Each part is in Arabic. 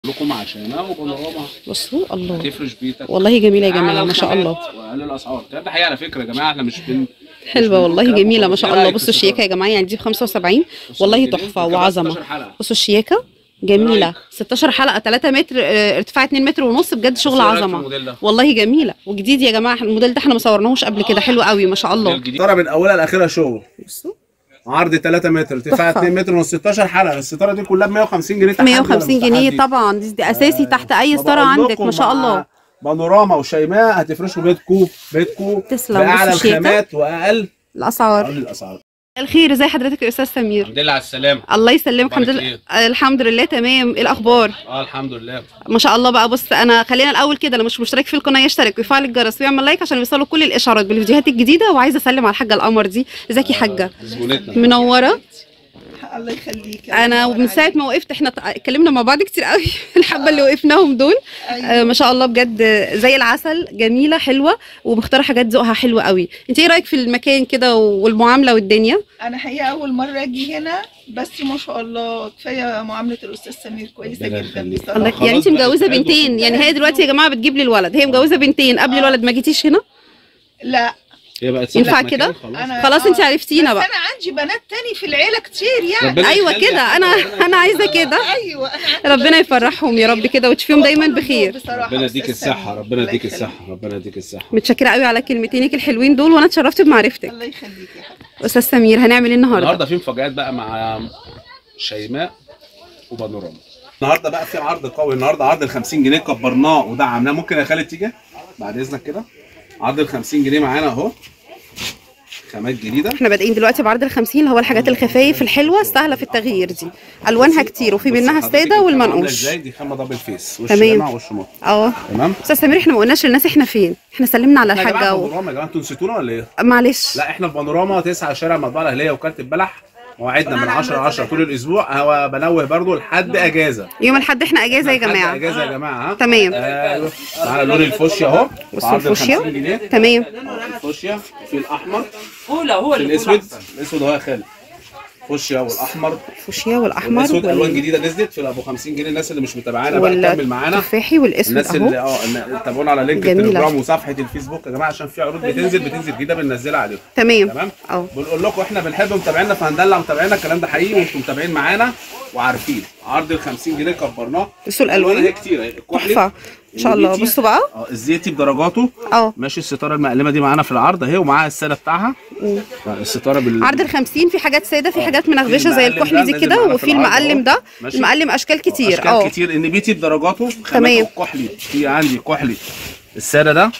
لكم عشان وبانوراما. بصوا الله، هتفرش بيتك والله جميله يا جماعه ما شاء الله. واقل الاسعار ده حقيقه على فكره يا جماعه، احنا مش حلوه والله جميله ما شاء الله. بصوا الشياكه يا جماعه، يعني دي ب 75 والله تحفه وعظمه. بصوا الشياكه جميله، 16 حلقه 3 متر ارتفاع 2 متر ونص، بجد شغل عظمه والله جميله وجديد يا جماعه. الموديل ده احنا ما صورناهوش قبل كده، حلو قوي ما شاء الله. الستاره من اولها لاخرها شغل. بصوا عرض 3 متر ارتفاع 2 متر ونص، 16 حلقه. الستاره دي كلها ب 150 جنيه. 150 جنيه طبعا، دي اساسي تحت اي ستاره عندك ما شاء الله. بانوراما وشيماء هتفرشوا بيتكم باعلى الخامات واقل الاسعار. الخير، ازي حضرتك يا استاذ سمير؟ الحمد لله على السلامه. الله يسلمك. الحمد لله. الحمد لله تمام. ايه الاخبار؟ الحمد لله ما شاء الله. بقى بص، انا خلينا الاول كده، اللي مش مشترك في القناه يشترك ويفعل الجرس ويعمل لايك عشان يوصلوا كل الاشعارات بالفيديوهات الجديده. وعايزه اسلم على الحاجه القمر دي. ازيك يا حاجه؟ منوره. الله يخليك. انا من ساعه ما وقفت احنا اتكلمنا مع بعض كتير قوي الحبه اللي وقفناهم دول. أيوة. ما شاء الله بجد زي العسل، جميله حلوه ومختاره حاجات ذوقها حلوه قوي. انت ايه رايك في المكان كده والمعامله والدنيا؟ انا حقيقه اول مره اجي هنا، بس ما شاء الله كفايه معامله الاستاذ سمير كويسه جدا بصراحه. يعني انت مجوزه بنتين؟ يعني هي دلوقتي يا جماعه بتجيب لي الولد، هي مجوزه بنتين. قبل الولد ما جيتيش هنا؟ لا ينفع كده؟ خلاص انت عرفتينا بقى. انا عندي بنات تاني في العيله كتير يعني. ايوه كده، انا عايزه كده. ايوه ربنا يفرحهم يا رب كده وتشوفيهم دايما بخير. ربنا يديك الصحه، ربنا يديك الصحه، ربنا يديك الصحه. متشكره قوي على كلمتينك الحلوين دول، وانا اتشرفت بمعرفتك. الله يخليك يا حبيبتي. استاذ سمير، هنعمل ايه النهارده؟ النهارده في مفاجآت بقى مع شيماء وبانوراما. النهارده بقى في عرض قوي. النهارده عرض ال 50 جنيه كبرناه ودعمناه. ممكن يا خالد تيجي بعد اذنك كده؟ عرض ال 50 جنيه معانا اهو، خامات جديده. احنا بادئين دلوقتي بعرض ال 50 اللي هو الحاجات الخفايف الحلوه السهله في التغيير دي، الوانها كتير وفي منها الساده والمنقوش. ازاي دي خامه دبل فيس، وش تمام. جمع وش مط. تمام. استاذ سمير، احنا ما قلناش للناس احنا فين، احنا سلمنا على الحاجه. يا جماعه انتوا نسيتونا ولا ايه؟ معلش. لا احنا في بانوراما 9 شارع المطبعه الاهليه وكاله البلح. مواعيدنا من 10 طول الاسبوع. هو بنوه برضو لحد اجازه. يوم الاحد احنا اجازه يا جماعه. اجازه يا جماعه. تمام. معانا لون الفوشيا اهو. بصوا الفوشيا. تمام. الفوشيا في الاحمر. هو الاسود اهو يا خالد. فوشيا والاحمر. الفوشيا والاحمر الاسود الوان جديده نزلت في ابو 50 جنيه. الناس اللي مش متابعانا بقى تكمل معانا. التفاحي والاسود الناس اللي تابعونا على لينك التليجرام وصفحه الفيسبوك يا جماعه، عشان في عروض بتنزل جديده بننزلها عليهم. تمام. بنقول لكم احنا بنحب متابعينا فهندلع متابعينا. الكلام ده حقيقي وانتم متابعين معانا وعارفين. عرض ال 50 جنيه كبرناه. بصوا الالوان هي كتير تحفه ان شاء الله. بصوا بقى الزيتي بدرجاته. ماشي. الستاره المقلمه دي معانا في العرض اهي، ومعاها الساده بتاعها. الستاره عرض ال 50 في حاجات ساده، في حاجات منغبشه زي الكحلي دي كده، وفي المقلم ده. المقلم اشكال كتير. اشكال كتير. النبيتي بدرجاته. تمام. الكحلي في عندي كحلي الساده ده.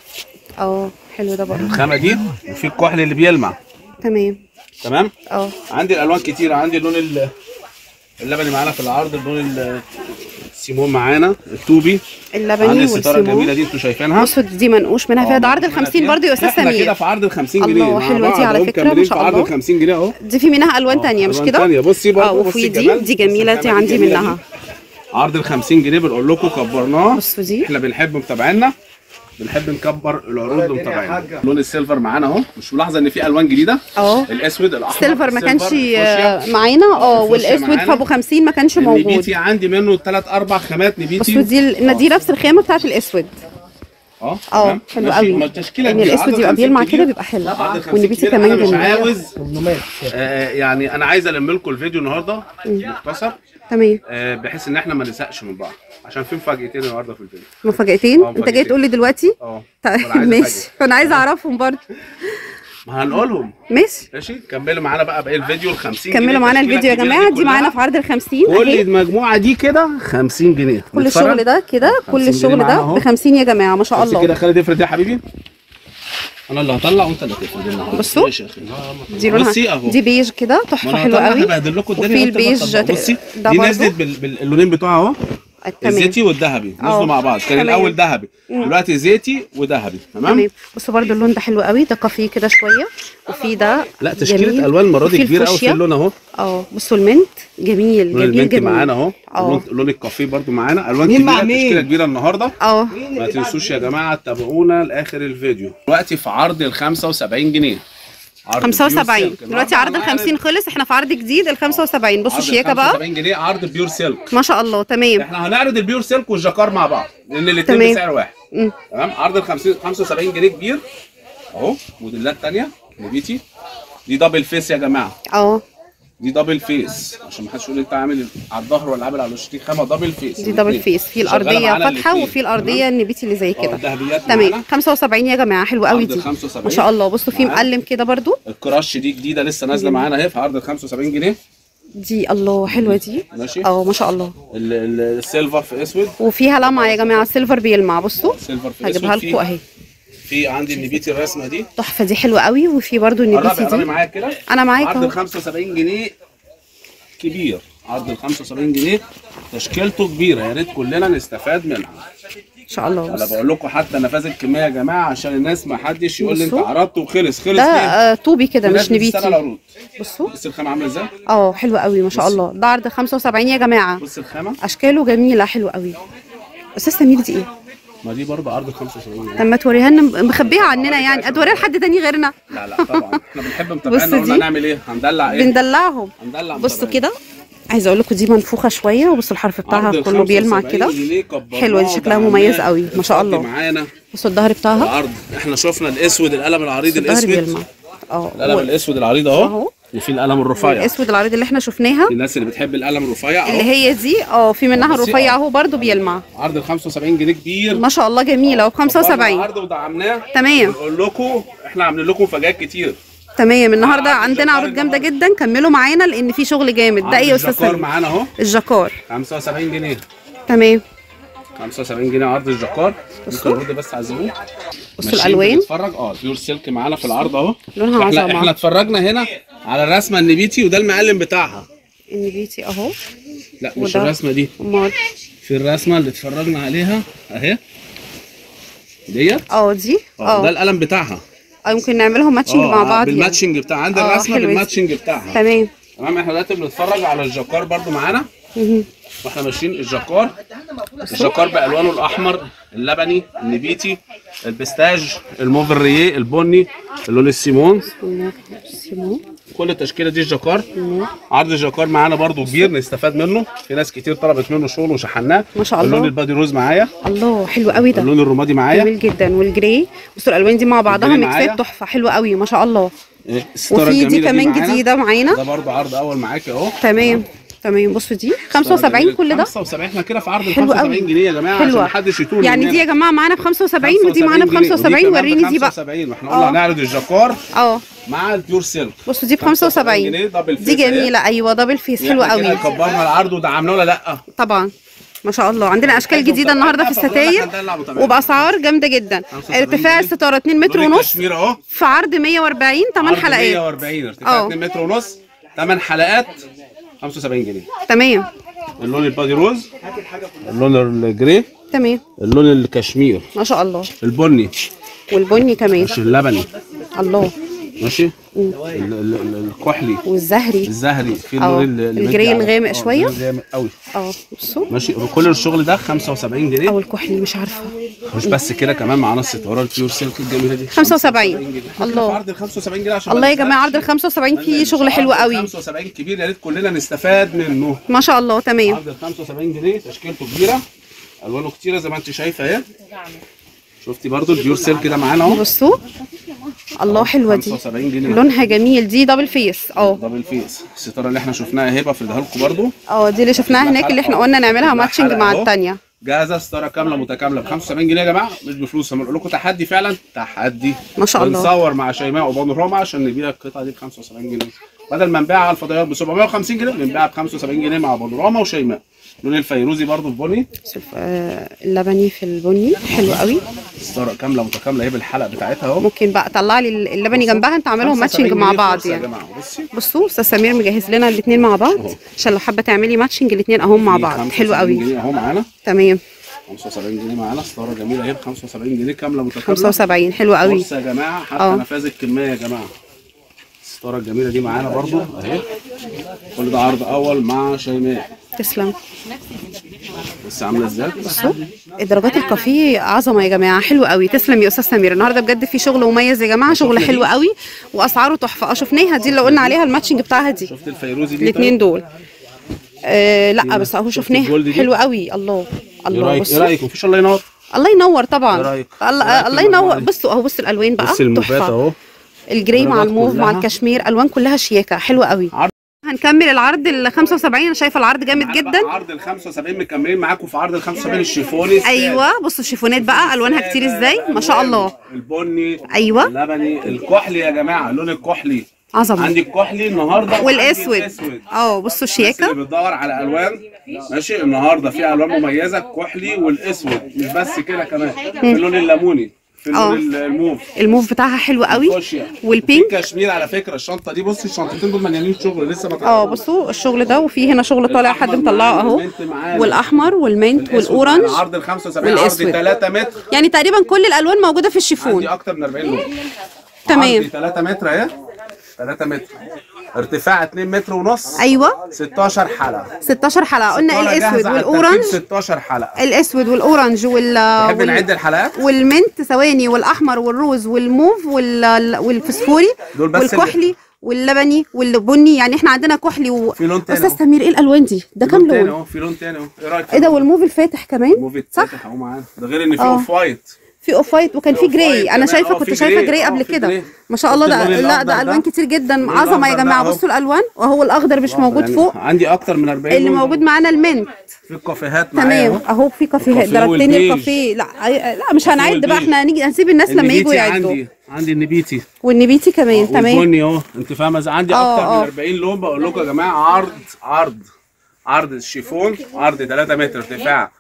حلو ده برضه الخامه دي. وفي الكحلي اللي بيلمع. تمام. عندي الالوان كتير. عندي اللون اللبني معانا في العرض، اللون السيمون معانا، الطوبي اللبني والسيمون. الستاره الجميله دي انتوا شايفينها. بصوا دي منقوش منها فيها. ده عرض ال 50 برضه يا استاذ سمير. احنا كده في عرض ال 50 جنيه. الله حلوه دي على فكره ما شاء الله. في عرض ال 50 جنيه اهو. دي في منها الوان ثانيه مش كده؟ بصي برضه. وفي دي جميله، دي عندي منها. عرض ال 50 جنيه بنقول لكم كبرناه. بصوا دي. احنا بنحب متابعينا، بنحب نكبر العروض لمتابعينا. لون السيلفر معانا اهو. مش ملاحظه ان في الوان جديده؟ الاسود الاحمر. السيلفر ما كانش معانا. والاسود في ابو 50 ما كانش موجود. النبيتي عندي منه 3 4 خامات نبيتي. بصوا دي نفس الخامه بتاعت الاسود. حلو قوي. يعني الاسود يبقى بيلمع كده بيبقى حلو. والنبيتي كمان جميل. مش عاوز يعني انا عايز الم لكم الفيديو النهارده مختصر. تمام. بحيث ان احنا ما نزهقش من بعض، عشان في مفاجاتين النهارده في الفيديو. مفاجاتين؟ انت جاي تقول لي دلوقتي؟ ماشي. انا عايزه اعرفهم برضه. ما هنقولهم. ماشي. كملوا معانا بقى باقي الفيديو ال 50 كملوا معانا الفيديو يا جماعه. دي معانا في عرض ال 50 كل المجموعه دي كده 50 جنيه. كل الشغل ده كده، كل الشغل ده ب 50 يا جماعه ما شاء الله. كده خالد افرد يا حبيبي. انا اللي هطلع وانت اللي هتفرد النهارده. بصوا دي لونها دي بيج كده تحفه حلوه قوي. هبهدل لكم الدنيا. وفي البيج بصي دي نزلت باللونين بتوعها اهو. الزيتي والذهبي نزلوا مع بعض. كان الاول ذهبي، دلوقتي زيتي وذهبي. تمام. بصوا برده اللون ده حلو قوي، ده كافيه كده شويه. وفي ده لا تشكيله الوان المره دي كبيره قوي في اللون اهو. بصوا المنت جميل جميل معانا اهو. لون الكافيه برده معانا. الوان كبيره، تشكيله كبيره النهارده. ما تنسوش يا جماعه تتابعونا لاخر الفيديو. دلوقتي في عرض ال 75 جنيه. عرض 75 بيور سلك. دلوقتي عرض ال 50 خلص، احنا في عرض جديد ال 75. بصوا الشياكه بقى 75 جنيه عرض بيور سلك. ما شاء الله. تمام. احنا هنعرض البيور سلك والجاكار مع بعض لان الاثنين تمام. بسعر واحد. تمام. عرض ال 75 جنيه كبير اهو. موديلات ثانيه نبيتي دي دبل فيس يا جماعه. دي دبل فيس عشان ما حدش يقول انت عامل على الظهر ولا عامل على الوش. دي خامه دبل فيس. دي دبل فيس، في الارضيه فاتحه وفي الارضيه النبيتي اللي زي كده. تمام. 75 يا جماعه، حلوه قوي دي ما شاء الله. بصوا في مقلم كده برده. الكراش دي جديده لسه نازله معانا اهي في عرض ال 75 جنيه دي. الله حلوه دي. ماشي. ما شاء الله. السيلفر في اسود وفيها لمعه يا جماعه، السيلفر بيلمع. بصوا سيلفر في اسود. هجيبها لكم اهي. في عندي النبيتي الرسمه دي تحفه دي، حلوه قوي. وفي برده النبيتي دي. معايا كده. انا معاك عرض اهو. ال 75 جنيه كبير. عرض ال 75 جنيه تشكيلته كبيره، يا ريت كلنا نستفاد منها ان شاء الله. انا بقول لكم حتى نفاذ الكميه يا جماعه عشان الناس ما حدش يقول لي انت عرضت وخلص ده ليه؟ طوبي كده مش نبيتي. بصوا بص الخامه عامله ازاي. حلوه قوي ما شاء الله. ده عرض 75 يا جماعه. بص الخامه اشكاله جميله حلوه قوي. استاذ سمير دي ايه؟ ما دي برضه عرض 75. طب ما توريها لنا، مخبيها عننا يعني، ادوريها لحد تاني غيرنا. لا طبعا احنا بنحب متابعينا. قلنا نعمل ايه؟ هندلع ايه؟ بندلعهم. بصوا كده، عايزه اقول لكم دي منفوخه شويه، وبصوا الحرف بتاعها كله بيلمع كده. حلوه دي، شكلها مميز قوي ما شاء الله. بصوا الظهر بتاعها. العرض احنا شفنا الاسود، القلم العريض الاسود بيلمع. القلم الاسود العريض اهو. وفي القلم الرفيع الاسود العريض اللي احنا شفناها، الناس اللي بتحب القلم الرفيع اللي هي دي. في منها الرفيع اهو برده بيلمع. عرض ال 75 جنيه كبير ما شاء الله، جميله. وب 75 عرض ودعمناه. تمام. بنقول لكم احنا عاملين لكم مفاجآت كتير. تمام. النهارده عندنا عروض جامده جدا، كملوا معانا لان في شغل جامد. ده ايه يا استاذ سمير؟ معانا اهو الجاكار 75 جنيه. تمام. 75 جنيه عرض الجاكار. ممكن نرد بس على الزبون. بصوا الالوان. بنتفرج بيور سلك معانا في العرض اهو. لونها عظمه. احنا اتفرجنا هنا على الرسمه النبيتي وده المقلم بتاعها. النبيتي اهو. لا مش الرسمه دي. امال في الرسمه اللي اتفرجنا عليها اهي ديت. دي ده القلم بتاعها. ممكن نعملهم ماتشنج مع بعض بالماتشنج بتاع عند الرسمه بالماتشنج بتاعها. تمام. احنا دلوقتي بنتفرج على الجاكار برضو معانا واحنا ماشيين. الجاكار بالوانه الاحمر، اللبني، النبيتي، البستاج، الموفرييه، البني، اللون السيمون. كل التشكيله دي الجاكار. عرض الجاكار معانا برضو كبير نستفاد منه. في ناس كتير طلبت منه شغل وشحناه ما شاء الله. اللون البادي روز معايا. الله حلو قوي ده. اللون الرمادي معايا جميل جدا. والجراي. بصوا الالوان دي مع بعضها ميكسات تحفه حلوه قوي ما شاء الله. وفي دي كمان جديده معانا. ده برضو عرض اول معاكي اهو. تمام. بصوا دي 75 كل ده 75. احنا كده في عرض ال 75 جنيه يا جماعه عشان محدش يتوه يعني. دي يا جماعه معانا ب 75 ودي معانا ب 75. وريني دي بقى. 75. واحنا قلنا هنعرض الجاكار مع البيور سيلك. بصوا دي ب 75 دي جميله. ايوه دبل فيس حلوه قوي. كبرنا العرض ودعمناه ولا لا؟ طبعا ما شاء الله. عندنا اشكال جديده النهارده في الستاير وباسعار جامده جدا. ارتفاع الستاره 2 متر ونص في عرض 140 8 حلقات. 140 ارتفاع 2 متر ونص 8 حلقات 75 جنيه. تمام. اللون البادي روز، اللون الجري، تمام، اللون الكشمير ما شاء الله، البني والبني كمان، مش اللبني. الله ماشي. الكحلي والزهري. الزهري في اللون الجري الغامق شويه. غامق قوي. بصوا ماشي. كل الشغل ده 75 جنيه. او الكحلي مش عارفه. مش بس كده، كمان معانا الستاره البيور سيلك الجميله دي 75. الله. عرض ال 75 جنيه عشان الله يا جماعه. عرض ال 75 فيه شغل حلو قوي. 75 كبير، يا ريت كلنا نستفاد منه ما شاء الله. تمام. عرض ال 75 جنيه تشكيلته كبيره، الوانه كتيره زي ما انت شايفه اهي. شفتي برضو البيور سيلك ده معانا اهو. بصوا الله حلوه دي 75 جنيه لونها جميل. دي دبل فيس. دبل فيس. الستاره اللي احنا شفناها هبه في لكم برضو. دي اللي شفناها هناك اللي احنا قلنا نعملها ماتشنج مع الثانيه. جاهزه ستاره كامله متكامله ب 75 جنيه يا جماعه، مش بفلوس. هنقول لكم تحدي فعلا، تحدي ما شاء الله. بنصور مع شيماء وبانوراما عشان نبيع القطعه دي ب 75 جنيه، بدل ما نبيعها على الفضائيات ب 750 جنيه بنبيعها ب 75 جنيه مع بانوراما وشيماء. لون الفيروزي برضو البني، اللبني في البني حلو قوي. ستاره كامله متكامله اهي بالحلقه بتاعتها اهو. ممكن بقى طلع لي اللبني جنبها انت عاملهم ماتشنج مع بعض يعني. بصوا استاذ سمير مجهز لنا الاثنين مع بعض عشان لو حابه تعملي ماتشنج الاثنين اهم مع بعض. حلو قوي. 75 جنيه اهو معانا. تمام. 75 جنيه معانا ستاره جميله اهي ب 75 جنيه كامله متكامله. 75 حلو قوي. بصوا يا جماعه حتى نفاذ الكميه يا جماعه. الستاره الجميله دي معانا برضو اهي. كل ده عرض اول مع شيماء. تسلم. بص عامله ازاي. بصوا درجات الكافيه عظمه يا جماعه، حلو قوي. تسلم يا استاذ سمير، النهارده بجد في شغل مميز يا جماعه، شغل حلو قوي واسعاره تحفه. شفناها دي اللي قلنا عليها الماتشنج بتاعها دي. شفت الفيروزي دي؟ الاثنين دول لا بس اهو شفناها حلو قوي. الله الله. ايه رايك؟ مفيش الله ينور. الله ينور طبعا. ايه رايك؟ الله ينور. بصوا اهو، بصوا الالوان بقى بص الموفات اهو، الجراي مع الموف مع الكشمير، الوان كلها شياكه حلوه قوي. هنكمل العرض ال 75. انا شايفه العرض جامد جدا. عرض ال 75 مكملين معاكم في عرض ال 75 الشيفوني. ايوه بصوا الشيفونات بقى الوانها كتير ازاي ما شاء الله. البني، ايوه اللبني، الكحلي يا جماعه، اللون الكحلي عظمه. عندي الكحلي النهارده والاسود. بصوا الشياكه. اللي بتدور على الوان ماشي، النهارده في الوان مميزه، الكحلي والاسود. مش بس كده، كمان في اللون الليموني، في اللون الموف بتاعها حلو قوي، والبينك كشمير. على فكره الشنطه دي، بصي الشنطتين دول مليانين شغل لسه ما بصوا الشغل ده، وفي هنا شغل طالع حد مطلعه اهو، والاحمر والمنت والاورنج. عرض ال 75 عرض 3 متر، يعني تقريبا كل الالوان موجوده في الشيفون. عندي اكتر من 40 لون. تمام. 3 متر اهي، 3 متر ارتفاع 2 متر ونص. ايوه 16 حلقه. 16 حلقه قلنا. الاسود والاورنج 16 حلقه. الاسود والاورنج تحب نعد الحلقات؟ والمنت ثواني، والاحمر والروز والموف والفسفوري والكحلي واللبني والبني. يعني احنا عندنا كحلي في لون تاني. استاذ سمير ايه الالوان دي؟ ده كام لون؟ اهو في لون تاني اهو. ايه رايك؟ ايه ده؟ والموف الفاتح كمان. الموف الفاتح اهو معانا، ده غير ان في اوف وايت. في اوف وايت وكان في جراي. انا شايفه كنت شايفه جراي قبل كده. ما شاء الله. ده لا ده الوان كتير جدا عظمه يا جماعه. بصوا الالوان، وهو الاخضر مش موجود فوق. عندي اكتر من 40 اللي موجود معانا المنت في الكافيهات معايا. تمام اهو في كافيهات درجتين الكافيه. لا مش هنعد بقى، احنا هنسيب الناس لما يجوا يعدوا. عندي النبيتي والنبيتي كمان. تمام. والبني اهو، انت فاهمه. عندي اكتر من 40 لون. بقول لكم يا جماعه عرض الشيفون، عرض 3 متر ارتفاع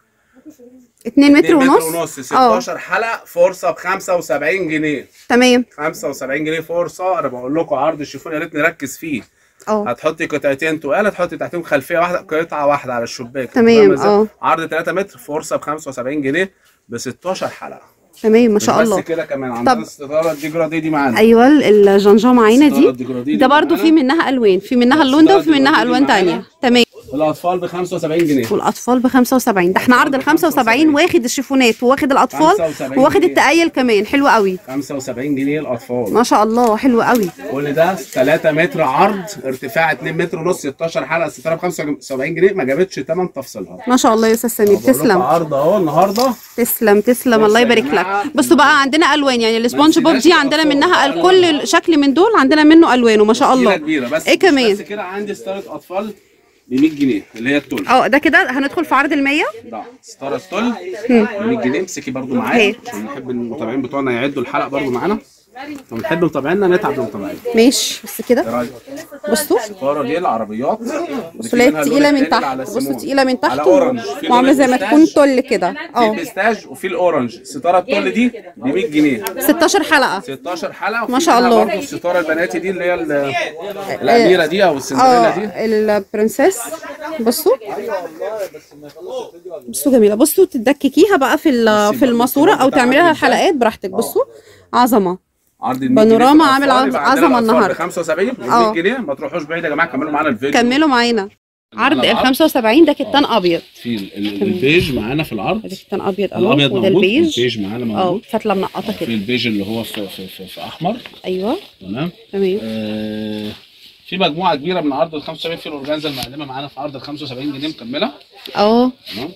2 متر ونص 16 حلقه، فرصه ب 75 جنيه. تمام 75 جنيه فرصه. انا بقول لكم عرض الشيفون يا ريت نركز فيه. هتحطي قطعتين تقال، هتحطي تحتهم خلفيه واحده، قطعه واحده على الشباك. تمام. عرض 3 متر، فرصه ب 75 جنيه ب 16 حلقه. تمام ما شاء الله. بس كده كمان عندنا الستاره الديجرادي دي معانا. ايوه الجنجاه معانا دي. ده برده في منها الوان، في منها اللون ده وفي منها الوان ثانيه. تمام. الاطفال ب 75 جنيه. والاطفال ب 75. ده احنا عرض ال 75 واخد الشيفونات وواخد الاطفال وواخد التقايل كمان. حلو قوي. 75 جنيه الاطفال ما شاء الله. حلو قوي. كل ده 3 متر عرض ارتفاع 2 متر ونص 16 حلقه. الستاره ب 75 جنيه، ما جابتش ثمن تفصيلها. ما شاء الله يا استاذ سمير. تسلم. عرض اهو النهارده. تسلم الله يبارك لك. بصوا بقى عندنا الوان، يعني السبونج بوب دي عندنا منها كل شكل من دول عندنا منه الوانه ما شاء الله. بس ايه كمان؟ بس كده عندي ستاره اطفال ب 100 جنيه اللي هي التل. ده كده هندخل في عرض ال 100. ده ستاره التل ب 100 جنيه. امسكي برده معايا عشان نحب المتابعين بتوعنا يعدوا الحلقه برده معانا. لو بنحب متابعينا نتعب لمتابعين. ماشي بس كده. بصوا الستاره دي العربيات. بصوا هي تقيله من تحت. بصوا تقيله من تحت وعامله زي ما تكون تل كده. في البيستاج وفي الاورنج. ستاره التل دي ب 100 جنيه. 16 حلقه. 16 حلقه ما شاء الله. برضه الستاره البناتي دي اللي هي الاميره دي او السندريلا دي. البرنسيس. بصوا جميله. بصوا تدككيها بقى في الماسوره او تعملي لها الحلقات براحتك. بصوا عظمه. عرض بانوراما عامل عظمه النهارده. 75 ب 100 جنيه. ما تروحوش بعيد يا جماعه، كملوا معانا الفيديو. كملوا معانا. عرض ال 75 ده كتان ابيض. في البيج معانا في العرض. ده كتان ابيض اهو. وده البيج معانا موجود. فتله منقطه كده. في البيج اللي هو في احمر. ايوه تمام. في مجموعه كبيره من عرض ال 75. في الاورجانزا المقلمه معانا في عرض ال 75 جنيه مكمله. تمام.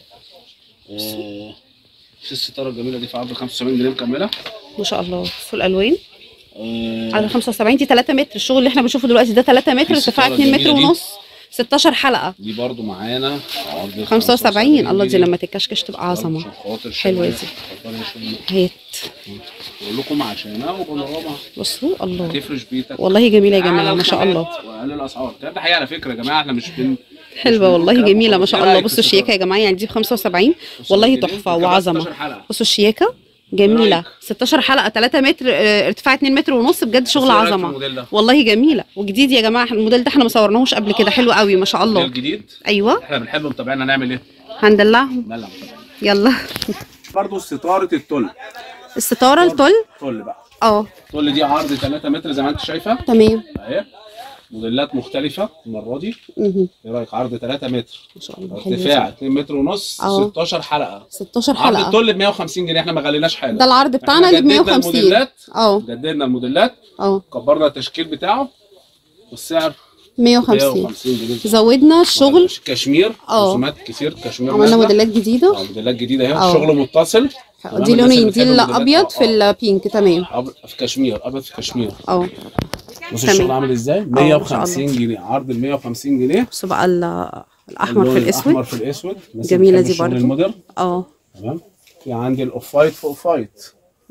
في الستاره الجميله دي في عرض ال 75 جنيه مكمله. ما شاء الله. بصوا الالوان. على 75 دي 3 متر. الشغل اللي احنا بنشوفه دلوقتي ده 3 متر ارتفاع 2 متر ونص 16 حلقه. دي برضو معانا عرض 75. الله دي لما تتكشكش تبقى عظمه. حلوه دي. هات بقول لكم عشانها وبانوراما. بصوا الله تفرش بيتك. والله جميله يا جماعه ما شاء الله. واقل الاسعار. ده حقيقه على فكره يا جماعه، احنا مش حلوه والله جميله ما شاء الله. بصوا الشياكه يا جماعه، يعني دي ب 75 والله تحفه وعظمه. بصوا الشياكه جميله. 16 حلقه 3 متر ارتفاع 2 متر ونص. بجد شغل عظمه والله جميله وجديد يا جماعه. الموديل ده احنا ما صورناهوش قبل كده. حلو قوي ما شاء الله. الجديد. ايوه احنا بنحب متابعينا نعمل ايه؟ هندلعهم. يلا. برضو ستاره التل. الستاره التل بقى. التل دي عرض 3 متر زي ما انت شايفه. تمام. اهي موديلات مختلفه المره دي. مهم. ايه رايك؟ عرض 3 متر، ما شاء الله حلو. ارتفاع 2 متر ونص، أهو. 16 حلقه. 16 عرض حلقه. الطول ب 150 جنيه، احنا ما غليناش حاجه. ده العرض بتاعنا احنا اللي ب جددنا 150. الموديلات، اه جددنا الموديلات، اه كبرنا التشكيل بتاعه، والسعر 150. 150 جنيه. زودنا الشغل، كشمير، اه. رسومات كتير كشمير عملنا نازلة. موديلات جديده. موديلات جديده اهي، اه. شغل متصل. دي لونين، دي الابيض في البينك. تمام. في كشمير، ابيض في كشمير. اه بص تمام. الشغل عامل ازاي؟ ما شاء 150 جنيه، عرض ال 150 جنيه. بصوا بقى الاحمر في اللون الاسود. الاحمر في الاسود، الناس اللي جميله بتحب دي الشغل برضو. المودرن. اه تمام. في عندي الاوف وايت فوق فايت،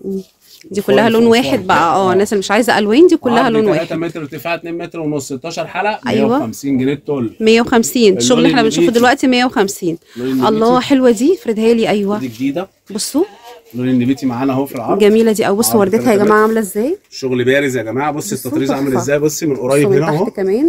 دي كلها لون واحد بقى. الناس اللي مش عايزه الوان دي كلها لون 3 واحد. متر ارتفاع، 2 متر ونص، 16 حلقه، أيوة. 150 جنيه الطول. 150. الشغل اللي احنا اللون بنشوفه النبيتي. دلوقتي 150. اللون الله النبيتي. حلوه دي، افردها لي. ايوه دي جديده، بصوا اللون النبيتي معانا اهو في العرض. جميله دي قوي. بصوا عرض وردتها يا 3 جماعه عامله ازاي. شغل بارز يا جماعه. بصي بصوا التطريز عامل تحفة. ازاي، بصي من قريب بصوا من هنا اهو. تحت كمان.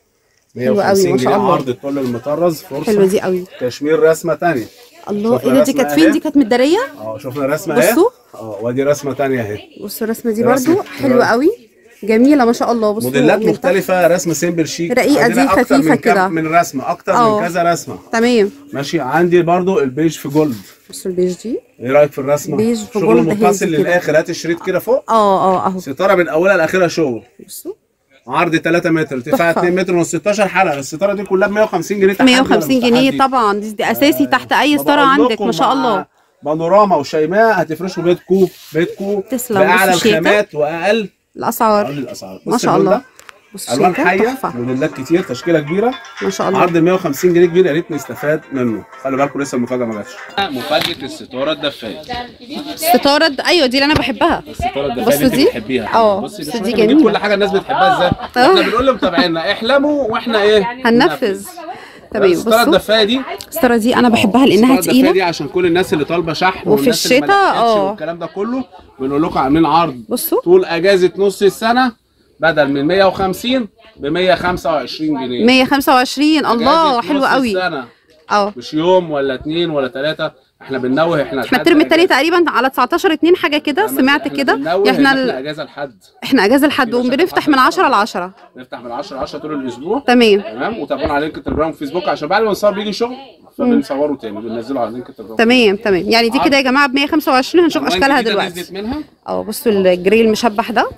حلوه قوي 150 ما شاء جنيه الله. عرض الطول المطرز، فرصه حلوه دي قوي. كشمير رسمه ثانيه. الله شوفنا ايه ده، دي رسمة كانت فين؟ أهي. دي كانت متداريه. شفنا رسمه اهي. بصوا وادي رسمه ثانيه اهي. بصوا الرسمه دي رسمة. برضو حلوه قوي، جميله ما شاء الله. بصوا موديلات من تحت. مختلفه، رسمه سيمبل شيك رقيقة عندنا دي، أكتر خفيفة من كده. من رسمه، اكتر من كذا رسمه. تمام. ماشي. عندي برضو البيج في جولد. بصوا البيج دي. ايه رايك في الرسمه؟ بيج في شغل جولد متصل هادي كده. للاخر. هات الشريط كده فوق، اهو ستاره من اولها لاخرها شغل. بصوا عرض 3 متر، ارتفاع تحفة. 2 متر ونص، 16 حلقه. الستاره دي كلها ب 150 جنيه. 150 جنيه طبعا. دي اساسي تحت اي ستاره عندك ما شاء الله. بانوراما وشيماء هتفرشوا بيتكم تسلم. باعلى بصوا شيكة. الخامات واقل الاسعار الاسعار. ما بص شاء اللون الله. ده، بصوا الوان شيكة حيه، تحفه موديلات كتير، تشكيله كبيره. ما شاء الله. عرض 150 جنيه كبير، يا ريت نستفاد منه. خلي بالكم لسه المفاجاه ما جاتش. مفاجاه الستاره الدفايه. الستاره ايوه دي اللي انا بحبها. الستاره الدفايه بصوا دي انت دي. بتحبيها. بس بصي دي احنا بنجيب جميلة. كل حاجه الناس بتحبها ازاي. احنا بنقول لمتابعينا احلموا واحنا ايه هننفذ. تمام. الستاره بصوا الدفايه دي، الستاره دي انا بحبها لانها الستاره الدفاية دي تقيله. عشان كل الناس اللي طالبه شحن وفي والناس اللي ما الشتاء، لحقتش والكلام ده كله، بنقول لكم عاملين عرض بصوا طول اجازه نص السنه بدل من 150 ب 125 جنيه. 125. الله أجازة حلو نص قوي. السنة. اه مش يوم ولا 2 ولا 3. احنا بننوه. احنا الترم التاني تقريبا على 19/2 حاجه كده، سمعت كده. احنا اجازه لحد، احنا اجازه لحد وبنفتح من 10 ل 10. نفتح من 10 ل 10 طول الاسبوع. تمام وتابعونا على لينك التليجرام وفيسبوك، عشان بعد ما نصور بيجي شغل فبنصوره تاني بننزله على لينك التليجرام. تمام. يعني دي كده يا جماعه ب 125. هنشوف ألوان اشكالها جديدة دلوقتي. نزلت منها. بصوا الجري المشبح ده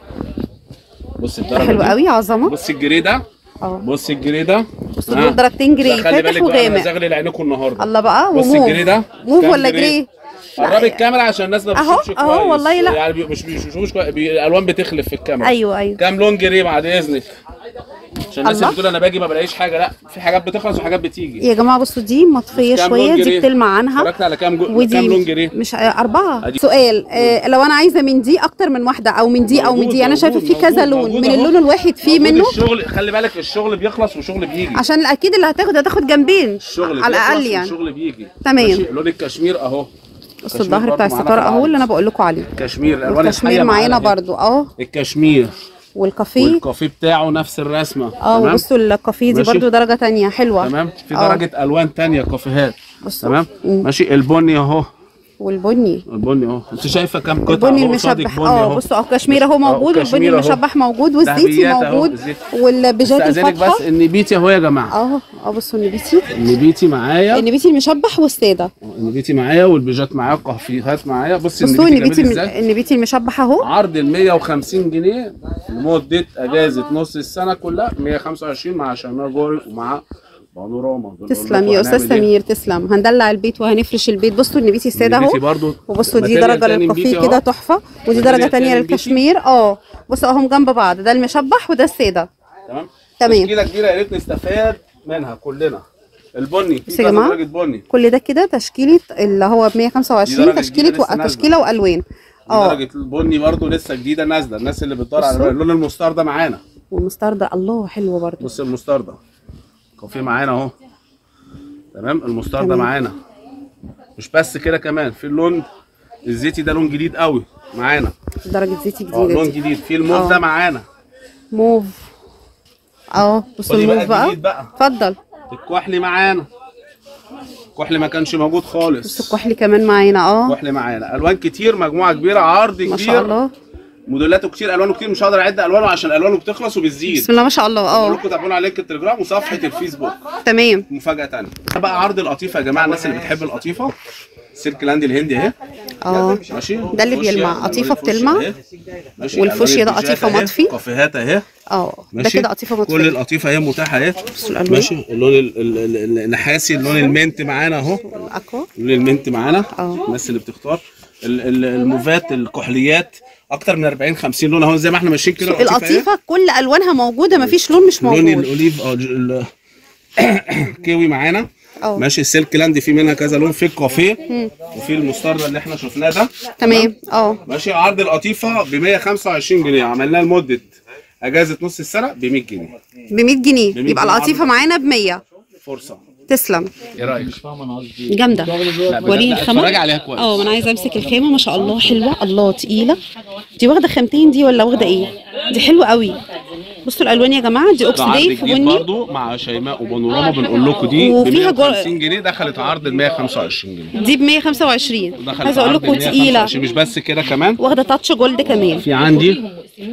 بص الدرجه حلو دي. قوي، عظمه. بص الجري ده. بص الجري ده. بصوا دول درجتين جري، خلي بالك فاتح بقى، انا وغامق. زغلل عينيكم النهارده. الله بقى. بص وموف. الجري ده. موف كام ولا جري؟ قربي الكاميرا عشان الناس ما أهو، بتشوفش كويس. أهو والله لا. يعني مش بيشوفوش كويس، الالوان بتخلف في الكاميرا. ايوه كام لون جري بعد اذنك؟ عشان الناس الله. اللي بتقول انا باجي ما بلاقيش حاجه، لا، في حاجات بتخلص وحاجات بتيجي. يا جماعه بصوا دي مطفيه كام شويه، لون دي جري؟ بتلمع عنها. اتفرجت على كام ودي لون جري؟ مش 4. أدي. سؤال، لو انا عايزه من دي اكتر من واحده او من دي او من دي، انا شايفه في كذا لون، من اللون الواحد في منه. الشغل خلي بالك، الشغل بيخلص وشغل بيجي. عشان اكيد اللي هتاخد جنبين الشغل على الاقل بيخلص يعني. والشغل بيجي. تمام. ماشي. لون الكشمير اهو. بصوا الظهر بتاع الستاره معانا في اهو اللي انا بقول لكم عليه. الكشمير الالوان الكشمير معانا برضو. الكشمير والكافيه. والكافيه بتاعه نفس الرسمه. وبصوا الكافيه دي ماشي. برضو درجه تانية حلوه. تمام. في درجه الوان تانية كافيهات. بصوا. تمام. ماشي. البني اهو. والبني. البني اهو. انت شايفه كام قطعه؟ البني المشبح. بصوا الكشمير اهو موجود، والبني المشبح موجود، والزيتي موجود، والبيجات استاذنك الفاتحه. بس النبيتي اهو يا جماعه. بصوا النبيتي. النبيتي معايا. النبيتي المشبح والساده. النبيتي معايا والبيجات معايا والقهفيهات معايا. بصي بصوا النبيتي جميل ازاي. النبيتي المشبح اهو. عرض ال 150 جنيه لمده اجازه نص السنه كلها. 125 مع شمال جوري ومع بانوراما. تسلم يا استاذ سمير، تسلم. هندلع البيت وهنفرش البيت. بصوا النبيتي الساده اهو. وبصوا دي درجه للكافيه كده تحفه، ودي درجه ثانيه للكشمير. بصوا اهم جنب بعض، ده المشبح وده الساده. تمام. تمام. تشكيله كبيره يا ريت نستفاد منها كلنا. البني في يا كذا جماعه درجه بني. كل ده كده تشكيله اللي هو ب 125 تشكيله والوان. درجه البني برضو لسه جديده نازله. الناس اللي بتدور على اللون المستردة معانا. والمستردة الله حلوه برضو. بص المستردة كافيه معانا اهو. تمام. المستردة معانا. مش بس كده، كمان في اللون الزيتي ده، لون جديد قوي معانا. درجه زيتي جديده. لون جديد. في الموف ده معانا. موف. بصوا الموف بقى. اتفضل. الكحلي معانا. الكحلي ما كانش موجود خالص. بصوا الكحلي كمان معانا. الكحلي معانا. الوان كتير، مجموعه كبيره، عرض كبير ما شاء الله. موديلاته كتير، الوانه كتير، مش هقدر اعد الوانه عشان الوانه بتخلص وبتزيد. بسم الله ما شاء الله. بقول لكم تابعونا على لينك التليجرام وصفحه الفيسبوك. تمام. مفاجاه ثانيه بقى عرض القطيفه يا جماعه، الناس اللي بتحب القطيفه سلك لاند الهندي اهي. ماشي، ده اللي بيلمع، قطيفه بتلمع. ماشي، والفوشيا ده قطيفه مطفي. كافيهات اهي. ده كده قطيفه مطفي. كل القطيفه اهي متاحه اهي. ماشي، اللون النحاسي، اللون المنت معانا اهو. الاكوا، اللون المنت معانا. الناس اللي بتختار الموفات، الكحليات، اكتر من 40 50 لون اهو زي ما احنا ماشيين كده. القطيفه كل الوانها موجوده، مفيش لون مش موجود. لون الاوليف كيوي معانا. ماشي، السلك لاند في منها كذا لون، في الكافيه وفي المستردة اللي احنا شفناه ده. تمام. ماشي، عرض القطيفه ب 125 جنيه، عملناه لمده اجازه نص السنه ب 100 جنيه. ب 100 جنيه يبقى القطيفه معانا ب 100. فرصه. تسلم. ايه رايك؟ جامده. وريني الخامه. اتفرج عليها كويس. ما انا عايزه امسك الخامه، ما شاء الله حلوه، الله تقيله. دي واخده خامتين دي ولا واخده ايه؟ دي حلوه قوي. بصوا الالوان يا جماعه، دي اوكسيديه في بني برضو مع شيماء وبانوراما، بنقول لكم دي ب 150 جنيه، دخلت عرض ال 125 جنيه. دي ب 125. عايزه اقول لكم تقيله. مش بس كده، كمان واخده تاتش جولد كمان. في عندي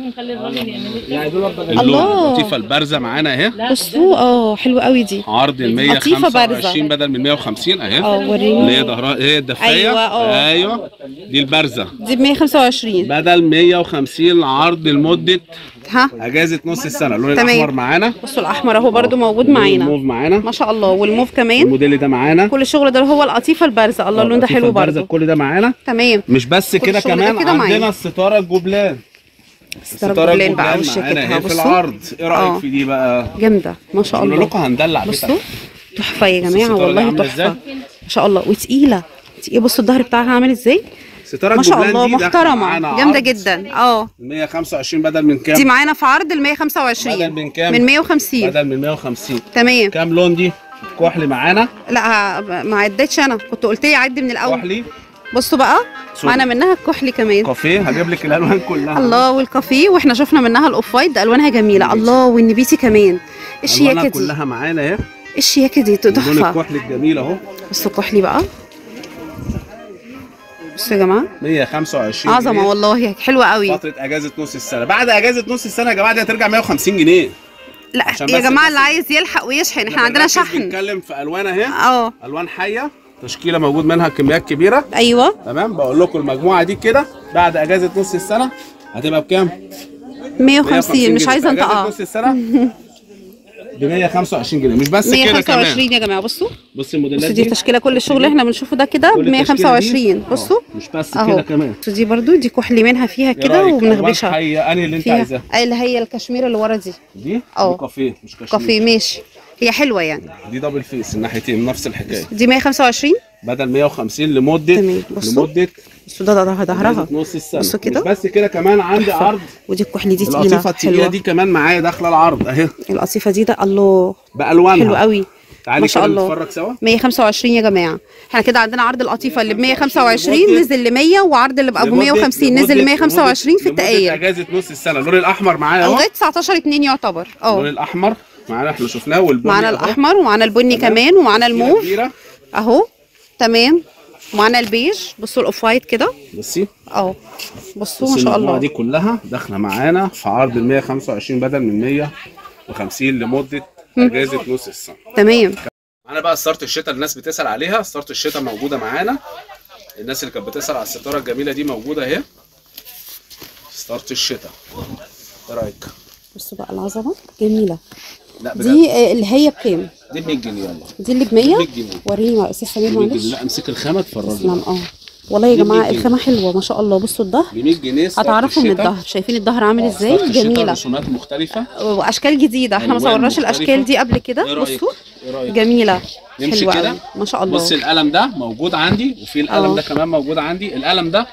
الله، اللطيفه البارزه معانا اهي. بصوا حلوه قوي دي. عرض ال 125 بدل من 150 اهي. وريني اللي هي ظهرها، هي الدفايه. ايوه دي البارزه، دي ب 125 بدل 150 عرض لمده اجازه نص السنه. اللون الاحمر معانا. بصوا الاحمر اهو برده موجود معانا. الموف معانا ما شاء الله، والموف كمان. الموديل ده معانا. كل الشغل ده هو القطيفه البارزه. الله، اللون ده حلو برده. كل ده معانا. تمام. مش بس كده، كمان عندنا الستاره الجبلان. الستاره الجبلان بقى وشكلها في العرض. ايه رايك في دي بقى؟ جامده ما شاء الله. بقول لكم هندلع. بصوا تحفه يا جماعه، والله تحفه ما شاء الله، وتقيله. بصوا الظهر بتاعها عامل ازاي، ما شاء الله، محترمه جامده جدا. 125 بدل من كام؟ دي معانا في عرض ال 125 بدل من كام؟ من 150 بدل من 150. تمام. كام لون دي؟ كحلي معانا. لا ما عدتش، انا كنت قلت لي عد من الاول. كحلي. بصوا بقى معانا منها الكحلي كمان. كافيه، هجيب لك الالوان كلها. الله، والكافيه، واحنا شفنا منها الاوف وايت، ده الوانها جميله. الله، والنبيتي كمان. الشياكه دي كلها معانا اهي. الشياكه دي تحفه. لون الكحلي الجميل اهو. بصوا الكحلي بقى، بصوا يا جماعه 125 عظمه والله، حلوه قوي. فتره اجازه نص السنه. بعد اجازه نص السنه يا جماعه دي هترجع 150 جنيه. لا يا جماعه، اللي عايز يلحق ويشحن، احنا عندنا شحن. بنتكلم في الوان اهي. الوان حيه، تشكيله موجود منها كميات كبيره. ايوه تمام. بقول لكم المجموعه دي كده بعد اجازه نص السنه هتبقى بكام؟ 150. مش عايزه انطقها. نص السنه ب 125 جنيه. مش بس كده، كمان 125 يا جماعه. بصوا الموديلات دي تشكيله، كل الشغل اللي احنا بنشوفه ده كده ب 125. بصوا مش بس كده، كمان دي برضو دي كحلي منها فيها كده وبنغبشها. انهي اللي انت عايزاها؟ اللي هي الكشمير اللي ورا دي كافيه، مش كشمير. كافيه ماشي، هي حلوه يعني. دي دبل فيس الناحيتين نفس الحكايه. دي 125 بدل 150 لمده بصوا ده ظهرها نص السنه. بصوا كده. مش بس كده، كمان عندي عرض. ودي الكحلي دي تقيله. القطيفه التقيله دي كمان معايا داخله العرض اهي. القطيفه دي ده الله بالوانها حلو قوي. تعالي كده نتفرج سوا. 125 يا جماعه. احنا كده عندنا عرض القطيفه اللي ب 125 نزل ل 100، وعرض اللي ب 150 نزل ل 125 في التقايه. اجازه نص السنه. اللون الاحمر معايا اهو لغايه 19/2 يعتبر. اللون الاحمر معانا، احنا شفناه، والبني معانا الاحمر ومعانا البني كمان ومعانا الموف اهو. تمام. ومعانا البيج. بصوا الاوف وايت كده. بصي بصوا ما شاء الله، دي كلها داخله معانا في عرض ال 125 بدل من 150 لمده اجازه نص السنه. تمام. معانا بقى ستارت الشتاء، الناس بتسال عليها. ستارت الشتاء موجوده معانا. الناس اللي كانت بتسال على الستاره الجميله دي موجوده اهي. ستارت الشتاء، ايه رايك؟ بصوا بقى العظمه جميله. لا بجد. دي اللي هي بكام؟ دي ب 100 جنيه. يلا دي اللي ب 100. جنيه. وريني يا استاذ سمير معلش. لا امسك الخامه اتفرجي. تسلم. والله يا جماعه الخامه حلوه ما شاء الله. بصوا الظهر ب 100 جنيه. هتعرفوا من الظهر، شايفين الظهر عامل ازاي؟ جميله، رسومات مختلفه واشكال جديده، احنا ما صورناش الاشكال دي قبل كده. بصوا جميله حلوه كده ما شاء الله. بصي القلم ده موجود عندي، وفي القلم ده كمان موجود عندي. القلم ده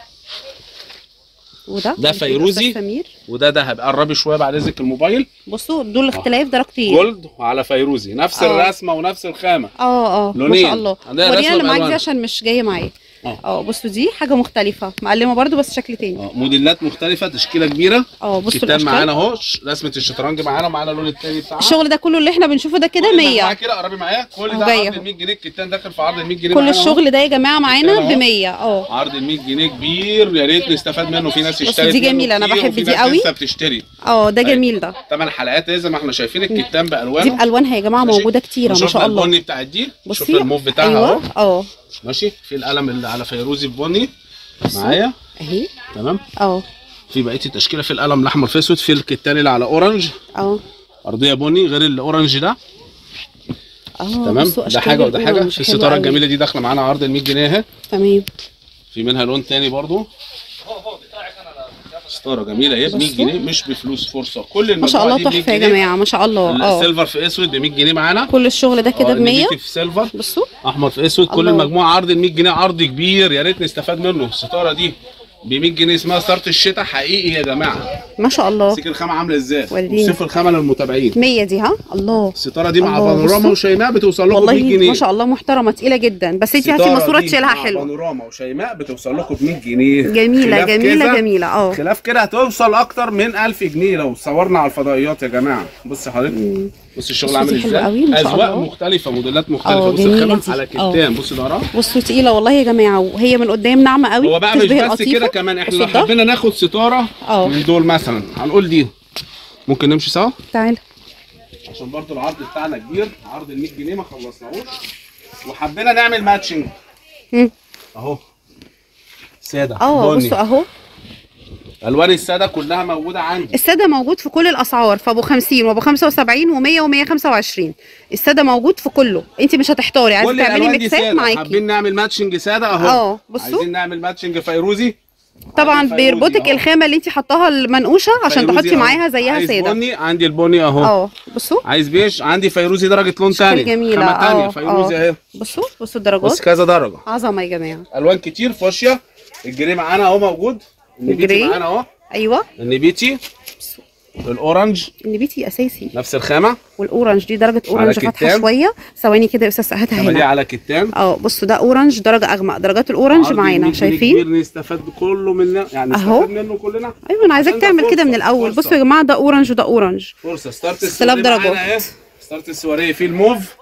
ده فيروزي، وده دهب. قربي شويه بعد اذنك الموبايل. بصوا دول اختلاف درجتين، جولد وعلى فيروزي، نفس الرسمه ونفس الخامه. ما شاء الله. ورينا اللي معاك دي عشان مش جايه معايا. بصوا دي حاجه مختلفه، مقلمه برده بس شكل تاني. موديلات مختلفه، تشكيله كبيره. بصوا كتان الاشكال معانا اهو، رسمه الشطرنج معانا، ومعانا اللون التاني بتاعها. الشغل ده كله اللي احنا بنشوفه ده كده 100 كده. قربي معايا، كل ده عرض ال 100 جنيه. الكتان داخل في عرض ال 100 جنيه. كل الشغل ده يا جماعه معانا ب 100. عرض ال 100 جنيه كبير، يا ريت نستفاد منه. في ناس اشترت دي جميله، انا بحب دي قوي. لسه بتشتري. ده جميل ده. 8 حلقات زي ما احنا شايفين. الكتان بالوانه، دي بالوانها يا جماعه موجوده كتيره ما شاء الله. البني بتاعت دي، شوف بصي الموف بتاعها اهو. ماشي. في القلم اللي على فيروزي بني معايا اهي، تمام. في بقيه التشكيله، في القلم الاحمر في اسود، في الكتان اللي على اورنج ارضيه بني غير الاورنج ده. تمام. ده حاجه وده حاجه. في الستاره الجميله دي داخله معانا عرض ال 100 جنيه اهي. تمام. في منها لون تاني برضو، ستاره جميله اهي ب 100 جنيه، مش بفلوس، فرصه. كل المجموعه ما شاء الله تحفه يا جماعه ما شاء الله. السيلفر في اسود ب 100 جنيه معانا. كل الشغل ده كده ب 100. في سيلفر، بصوا احمر في اسود. كل المجموعه عرض ال 100 جنيه، عرض كبير يا ريت نستفاد منه. الستاره دي ب 100 جنيه، اسمها ستاره الشتاء حقيقي يا جماعه ما شاء الله. سيك الخامه عامله ازاي، وصف الخامه للمتابعين. 100 دي ها. الله. الستاره دي مع بانوراما وشيماء بتوصل لكم ب 100 جنيه والله ما شاء الله محترمه تقيله جدا، بس انت هاتي ماسوره تشيلها حلوه. بانوراما وشيماء بتوصل لكم ب 100 جنيه. جميله جميله جميله. خلاف كده هتوصل اكتر من 1000 جنيه لو صورنا على الفضائيات يا جماعه. بص حضرتك، بص الشغل عامل ازاي، اذواق مختلفه، موديلات مختلفه. بص الخامه على كتان، بص ظهرها، بصوا تقيله والله يا جماعه، وهي من قدام ناعمه قوي. هو بقى مش بس كده كمان، احنا لو حبينا ناخد ستاره من دول مثلا، هنقول دي ممكن نمشي سوا. تعالى عشان برضو العرض بتاعنا كبير، عرض ال 100 جنيه ما خلصناهوش، وحبينا نعمل ماتشنج اهو. ساده بصوا اهو، الوان الساده كلها موجوده عندي. الساده موجود في كل الاسعار، فابو 50 وابو 75 و100 و125. الساده موجود في كله، انت مش هتحتاري. عايزه تعملي ميكسات معاكي. حابين نعمل ماتشنج ساده اهو. بصوا عايزين نعمل ماتشنج فيروزي، طبعا بيربطك الخامه اللي انت حطاها المنقوشه عشان تحطي معاها زيها ساده. بني، عندي البني اهو. بصوا عايز بيش، عندي فيروزي درجه لون ثاني جميله. خامه ثانيه فيروزي اهي. بصوا الدرجات، بص كذا درجه، عظمه يا جماعه. الوان كتير. فوشيا الجري معانا اهو موجود، النبيتي معانا اهو. ايوه النبيتي، الاورنج النبيتي اساسي نفس الخامه، والاورنج دي درجه اورنج فاتحه شويه. ثواني كده يا استاذ، هاتها هنا. دي على كتان. بصوا ده اورنج درجه اغمق، درجات الاورنج معانا شايفين. نستفاد كله منه يعني، نستفاد منه كلنا. ايوه انا عايزاك تعمل كده من الاول. بصوا يا جماعه ده اورنج وده اورنج، فرصه. ستارت السواريه درجات. ستارت السواريه في الموف،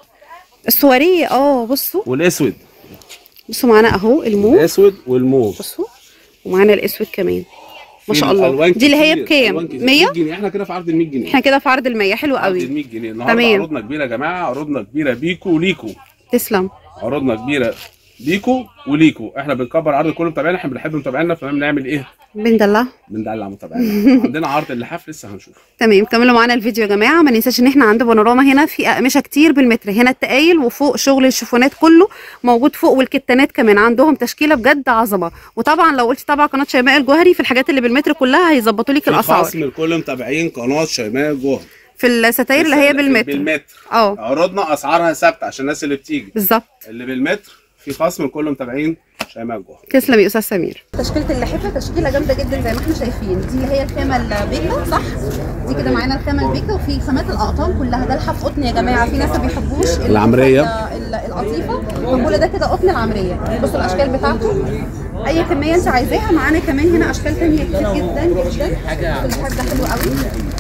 السواريه بصوا، والاسود. بصوا معانا اهو الموف، الاسود والموف. بصوا ومعانا الاسود كمان ما شاء الله. دي اللي هي بكام؟ 100 جنيه. احنا كده في عرض ال 100 جنيه. احنا كده في عرض ال 100. حلو قوي. عرض ال 100 جنيه النهارده. عروضنا كبيره يا جماعه، عروضنا كبيره بيكو وليكو. تسلم. عروضنا كبيره بيكو وليكو. احنا بنكبر عرض كل متابعينا، احنا بنحب متابعينا، فبنعمل ايه؟ بندلع متابعينا. عندنا عرض اللحاف لسه هنشوف. تمام. كملوا معانا الفيديو يا جماعه. ما ننساش ان احنا عند بانوراما هنا في اقمشه كتير بالمتر. هنا التقايل، وفوق شغل الشيفونات كله موجود فوق، والكتانات كمان عندهم تشكيله بجد عظمه. وطبعا لو قلت تابع قناه شيماء الجوهري، في الحاجات اللي بالمتر كلها هيظبطوا لك الاسعار. خصم لكل متابعين قناه شيماء الجوهري في الستاير اللي هي بالمتر. عروضنا اسعارها ثابته عشان الناس اللي بتيجي بالظبط. اللي بالمتر في خصم لكل متابعين شيماء الجوهري. تسلم يا استاذ سمير. تشكيله اللحافه تشكيله جامده جدا زي ما احنا شايفين. دي اللي هي الخامه البيكا، صح؟ دي كده معانا الخامه البيكا، وفي خامات الاقطان كلها. ده لحاف قطن يا جماعه. في ناس ما بيحبوش العمريه القطيفه، فكل ده كده قطن العمريه. بصوا الاشكال بتاعته، اي كميه انت عايزاها. معانا كمان هنا اشكال ثانيه كتير جدا جدا. اللحاف ده حلو قوي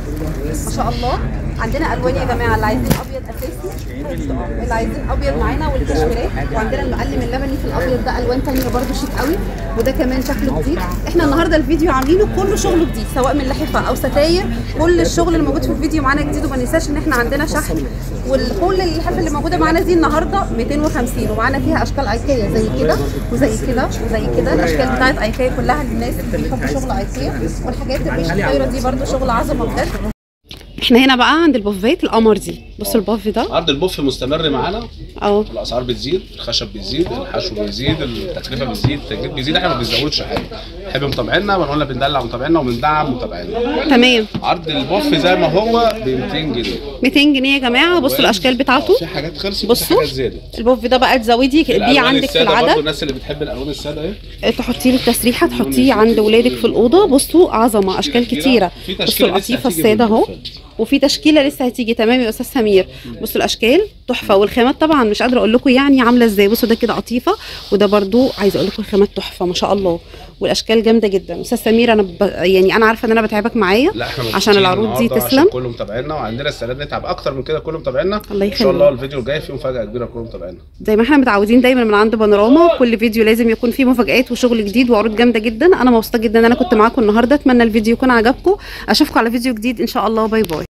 ما شاء الله. عندنا الوان يا جماعه، اللي عايزين ابيض اساسي، اللي عايزين ابيض معانا والكشميرات. وعندنا المقلم اللبني في الابيض ده الوان ثانيه برده شيك قوي، وده كمان شكله جديد. احنا النهارده الفيديو عاملينه كله شغله جديد، سواء من لحافه او ستاير. كل الشغل اللي موجود في الفيديو معانا جديد. وما ننساش ان احنا عندنا شحن، وكل اللحافه اللي موجوده معانا دي النهارده 250، ومعانا فيها اشكال ايكيا زي كده وزي كده وزي كده. الاشكال بتاعت ايكيا كلها للناس اللي بيحبوا شغل ايكيا. والحاجات الريش الطايره دي برده شغل عظمه بجد. احنا هنا بقى عند البوفات القمر دي. بصوا البوف ده، عرض البوف مستمر معانا. الاسعار بتزيد، الخشب بيزيد، الحشو بيزيد، التكلفه بتزيد، التجديد بيزيد. احنا ما بنزودش حاجه. نحب متابعينا، بنقول بندلع متابعينا وبندعم متابعينا. تمام. عرض البوف زي ما هو ب 200 جنيه. 200 جنيه يا جماعه. بصوا الاشكال بتاعته، في حاجات خلصت وفي حاجات زادت. البوف ده بقى تزودي دي عندك في العدد. الناس اللي بتحب الالوان الساده اهي، تحطي له التسريحه، تحطيه عند ولادك في الاوضه. بصوا عظمه، اشكال كتيره. بصوا القطيفه الساده اهو وفي تشكيله لسه هتيجي. تمام يا استاذ سمير. بصوا الاشكال تحفه، والخامات طبعا مش قادره اقول لكم يعني عامله ازاي. بصوا ده كده قطيفه، وده برده عايزه اقول لكم الخامات تحفه ما شاء الله، والاشكال جامده جدا. استاذ سمير انا يعني انا عارفه ان انا بتعبك معايا عشان العروض دي تسلم. كله متابعينا، وعندنا استعداد نتعب اكتر من كده. كله متابعينا الله ان شاء الله. يخليك. الفيديو الجاي فيه مفاجاه كبيره. كله متابعينا زي ما احنا متعودين دايما من عند بانوراما، كل فيديو لازم يكون فيه مفاجآت وشغل جديد وعروض جامده جدا. انا مبسوطه جدا ان انا كنت معاكم النهارده، اتمنى الفيديو يكون عجبكم. اشوفكم على فيديو جديد ان شاء الله. باي باي.